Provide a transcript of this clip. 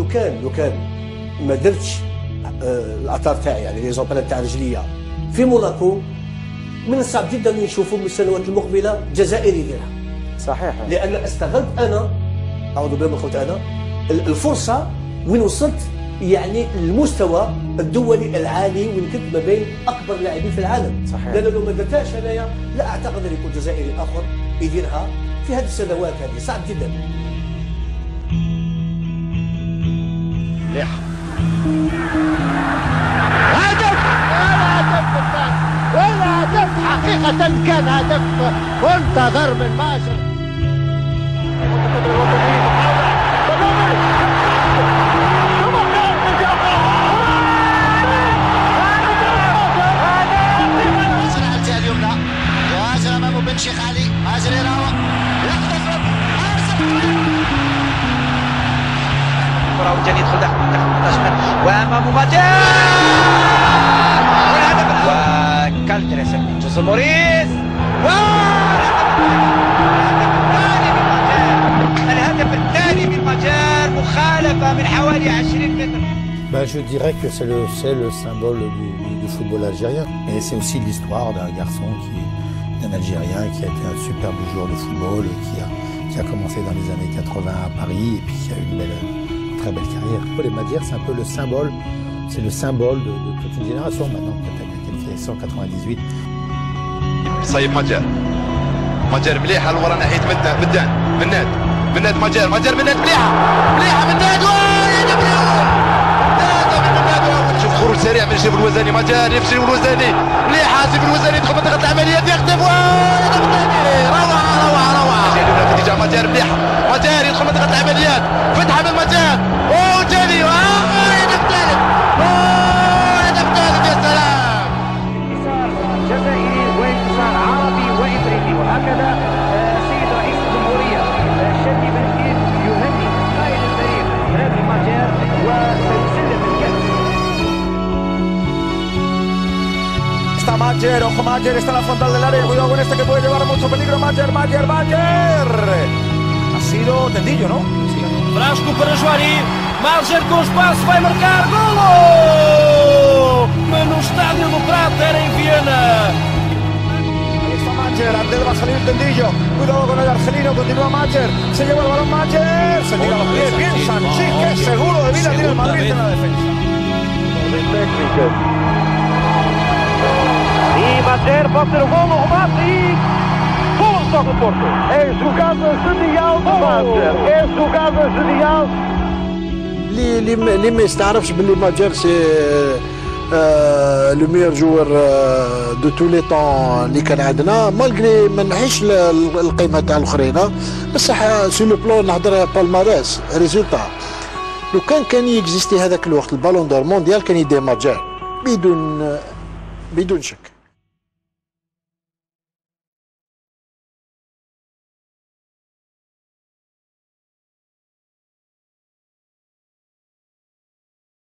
لو كان ما درتش الاثار تاعي يعني لي زومبران تاع رجليا في موناكو، من الصعب جدا نشوفوا من السنوات المقبله جزائري يديرها. صحيح. لان استغلت انا اعوذ بالله من قلت انا الفرصه وين وصلت يعني المستوى الدولي العالي، وين كنت ما بين اكبر لاعبين في العالم. صحيح. لان لو ما درتهاش انايا لا اعتقد ان يكون جزائري اخر يديرها في هذه السنوات هذه، صعب جدا. هدف والهدف حقيقة كان هدف منتظر من ماجر. ماجر اليمنى ماجر امامه بن شيخ علي، ماجر يراوغ يخطف كرة يدخل داخل المنتخب وامامه ماجر والهدف وكالتريس جوز موريس الهدف الثاني من ماجر، مخالفة من حوالي 20 متر. Je dirais que c'est le symbole du football algérien. Et c'est aussi l'histoire d'un garçon d'un Algérien qui a été un superbe joueur de football, qui a commencé dans les années 80 à Paris et puis qui a eu une très belle carrière. Les Madjer, c'est un peu le symbole, c'est le symbole de toute une génération maintenant. Peut-être qualifié 198. صيب ماجر مليحه لورا ناحيه مناد ماجر مناد مليحه مناد شوف خروج سريع من شريف الوزاني، ماجر يمشي الوزاني مليحه، شريف الوزاني يدخل منطقه العمليات يخطف روعه في اتجاه ماجر مليحه، ماجر يدخل منطقه العمليات فتحه من ماجر وجاني هدف ثالث يا سلام. انتصار جزائري وانتصار عربي وافريقي، وهكذا سيد رئيس الجمهوريه شادي بن يهني قائد الفريق نادي ماجر وسيسلم الكاس. Está Majer, ojo Majer, está en la frontal del área, cuidado con este que puede llevar mucho peligro. Majer. Ha sido Tendillo, ¿no? Sí. Frasco para Joari, Majer com espaço, vai marcar, golo! Mas no Estádio do Prata, era em Viena. Ahí está Majer, antes va a salir Tendillo, cuidado con el argelino, continúa Majer, se lleva el balón Majer, se tira los pies, bien Sanchís, que seguro de vida tiene el Madrid en la defensa. Orden técnica. E Majer pode ser o gol no remate e gol só do Porto. É jogada genial do Majer, é jogada genial. اللي ما يستعرفش باللي ماجر سي لو ميور جوور دو تو لي طون اللي كان عندنا، مالغري ما نحيش القيمه تاع الاخرين، بصح سي لو بلون نهضر بالماريس ريزولتا. لو كان يكزيستي هذاك الوقت البالون دور مونديال كان يديه ماجر بدون شك.